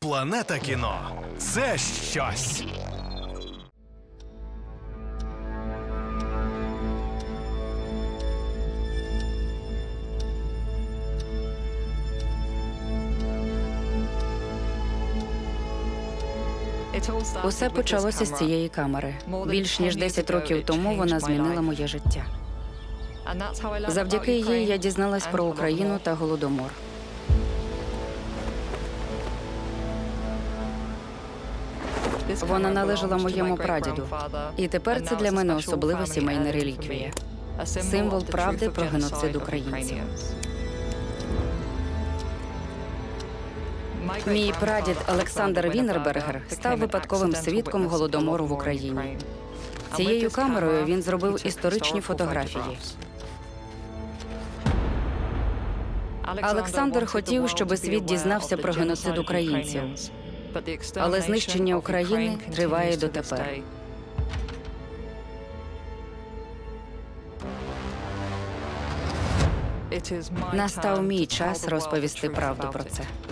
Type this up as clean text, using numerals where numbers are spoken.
Планета кіно – це щось. Усе почалося з цієї камери. Більш ніж 10 років тому вона змінила моє життя. Завдяки їй я дізналась про Україну та Голодомор. Вона належала моєму прадіду. І тепер це для мене особлива сімейна реліквія. Символ правди про геноцид українців. Мій прадід Олександр Віннербергер став випадковим свідком Голодомору в Україні. Цією камерою він зробив історичні фотографії. Олександр хотів, щоб світ дізнався про геноцид українців. Але знищення України триває дотепер. Настав мій час розповісти правду про це.